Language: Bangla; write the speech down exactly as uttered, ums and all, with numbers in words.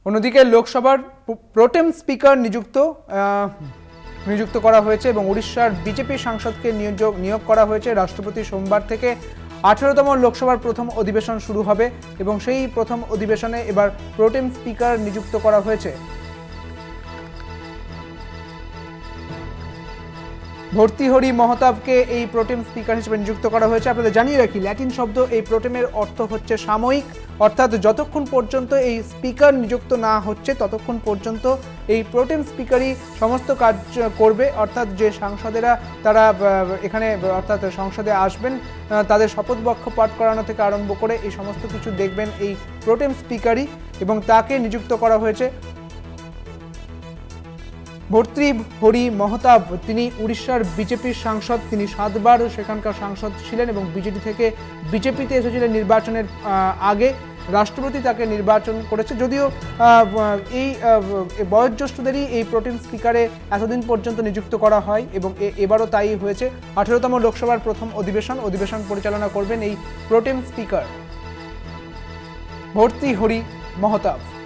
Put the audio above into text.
অন্যদিকে লোকসভার প্রোটেম স্পিকার নিযুক্ত নিযুক্ত করা হয়েছে এবং উড়িষ্যার বিজেপি সাংসদকে নিয়োগ নিয়োগ করা হয়েছে। রাষ্ট্রপতি সোমবার থেকে আঠেরোতম লোকসভার প্রথম অধিবেশন শুরু হবে এবং সেই প্রথম অধিবেশনে এবার প্রোটেম স্পিকার নিযুক্ত করা হয়েছে। ভর্তৃহরি মহতাবকে এই প্রোটেম স্পিকার হিসেবে নিযুক্ত করা হয়েছে। আপনাদের জানিয়ে রাখি, ল্যাটিন শব্দ এই প্রোটেমের অর্থ হচ্ছে সাময়িক, অর্থাৎ যতক্ষণ পর্যন্ত এই স্পিকার নিযুক্ত না হচ্ছে ততক্ষণ পর্যন্ত এই প্রোটেম স্পিকারই সমস্ত কাজ করবে। অর্থাৎ যে সাংসদেরা তারা এখানে অর্থাৎ সংসদে আসবেন, তাদের শপথ বাক্য পাঠ করানো থেকে আরম্ভ করে এই সমস্ত কিছু দেখবেন এই প্রোটেম স্পিকারই, এবং তাকে নিযুক্ত করা হয়েছে। ভর্তৃহরি মহতাব তিনি উড়িষ্যার বিজেপির সাংসদ, তিনি সাতবার সেখানকার সাংসদ ছিলেন এবং বিজেপি থেকে বিজেপিতে এসেছিলেন নির্বাচনের আগে। রাষ্ট্রপতি তাকে নির্বাচন করেছে, যদিও এই বয়োজ্যেষ্ঠদেরই এই প্রোটেম স্পিকারে এতদিন পর্যন্ত নিযুক্ত করা হয় এবং এবারও তাই হয়েছে। আঠেরোতম লোকসভার প্রথম অধিবেশন অধিবেশন পরিচালনা করবেন এই প্রোটেম স্পিকার ভর্তৃহরি মহতাব।